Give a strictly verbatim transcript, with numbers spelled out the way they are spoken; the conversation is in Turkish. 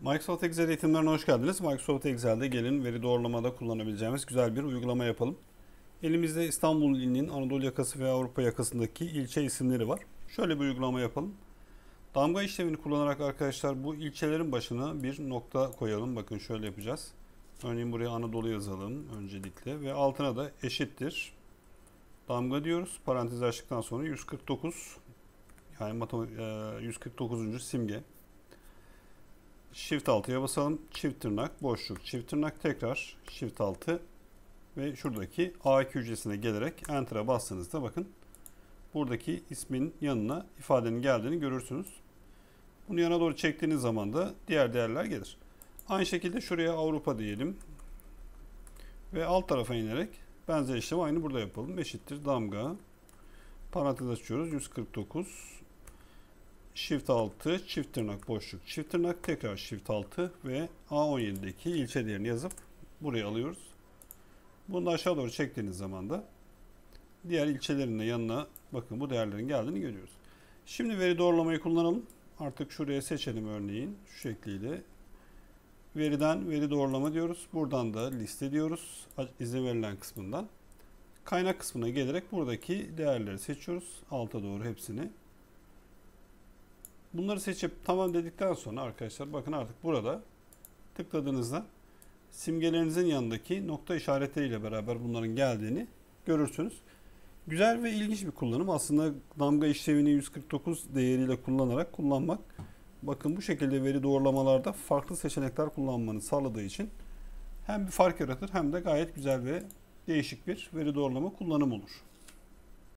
Microsoft Excel eğitimlerine hoş geldiniz. Microsoft Excel'de gelin veri doğrulamada kullanabileceğimiz güzel bir uygulama yapalım. Elimizde İstanbul ilinin Anadolu yakası ve Avrupa yakasındaki ilçe isimleri var. Şöyle bir uygulama yapalım. Damga işlemini kullanarak arkadaşlar bu ilçelerin başına bir nokta koyalım. Bakın şöyle yapacağız. Örneğin buraya Anadolu yazalım öncelikle ve altına da eşittir damga diyoruz. Parantez açtıktan sonra yüz kırk dokuz yani yüz kırk dokuzuncu simge. Shift altıya basalım. Çift tırnak, boşluk, çift tırnak, tekrar Shift altı ve şuradaki A iki hücresine gelerek Enter'a bastığınızda bakın buradaki ismin yanına ifadenin geldiğini görürsünüz. Bunu yana doğru çektiğiniz zaman da diğer değerler gelir. Aynı şekilde şuraya Avrupa diyelim ve alt tarafa inerek benzer işlemi aynı burada yapalım. Eşittir damga, parantez açıyoruz, yüz kırk dokuz, Shift altı, çift tırnak, boşluk, çift tırnak, tekrar Shift altı ve A on yedideki ilçe değerini yazıp buraya alıyoruz. Bunu da aşağı doğru çektiğiniz zaman da diğer ilçelerin de yanına bakın bu değerlerin geldiğini görüyoruz. Şimdi veri doğrulamayı kullanalım. Artık şuraya seçelim örneğin şu şekliyle. Veriden veri doğrulama diyoruz. Buradan da liste diyoruz. İzin verilen kısmından. Kaynak kısmına gelerek buradaki değerleri seçiyoruz. Alta doğru hepsini. Bunları seçip tamam dedikten sonra arkadaşlar bakın artık burada tıkladığınızda simgelerinizin yanındaki nokta işaretleriyle beraber bunların geldiğini görürsünüz. Güzel ve ilginç bir kullanım. Aslında damga işlevini yüz kırk dokuz değeriyle kullanarak kullanmak. Bakın bu şekilde veri doğrulamalarda farklı seçenekler kullanmanı sağladığı için hem bir fark yaratır hem de gayet güzel ve değişik bir veri doğrulama kullanım olur.